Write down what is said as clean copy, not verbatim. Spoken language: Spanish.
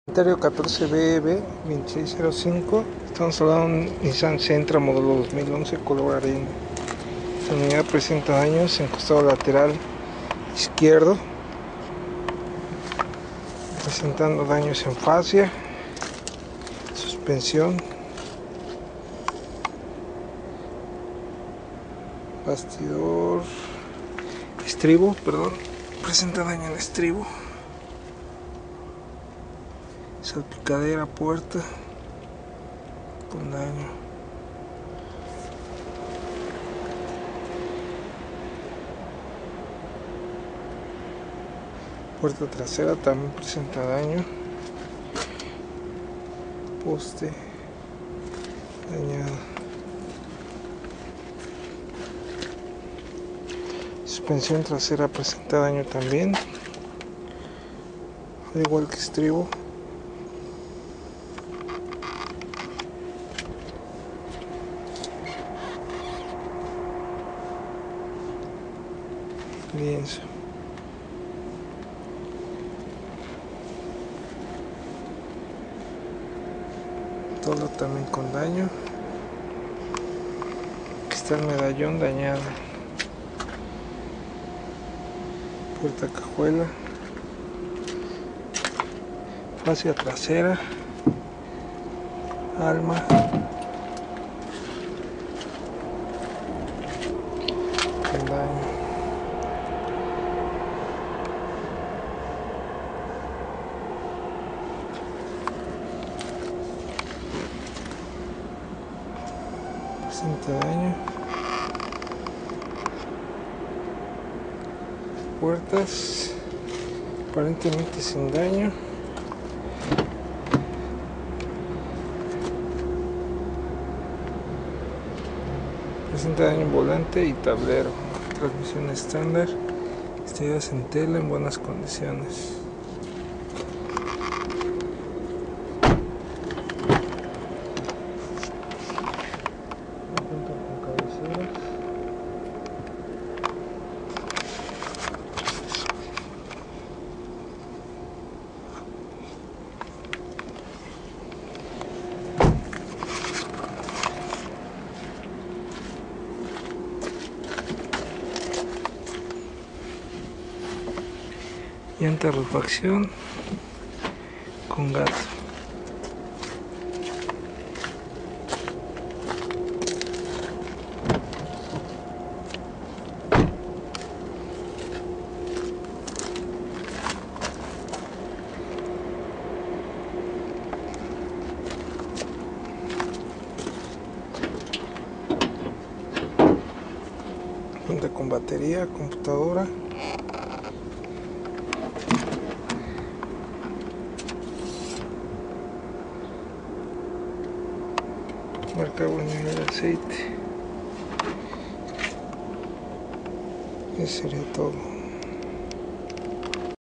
Inventario 14BB 2605. Estamos hablando de un Nissan Sentra modelo 2011 color arena. Esta unidad presenta daños en costado lateral izquierdo, presentando daños en fascia, suspensión, bastidor, estribo, presenta daño en estribo, salpicadera, puerta con daño, puerta trasera también presenta daño, poste dañado, suspensión trasera presenta daño también, al igual que estribo. Lienzo, todo también con daño. Aquí está el medallón dañado, puerta cajuela, fascia trasera, alma, con daño. Presenta daño. Puertas aparentemente sin daño. Presenta daño en volante y tablero. Transmisión estándar. Estrellas en tela en buenas condiciones. Cuenta con cabeceras. Llanta refacción con gato. Cuenta con batería, computadora. Marca buen nivel de aceite. Eso sería todo.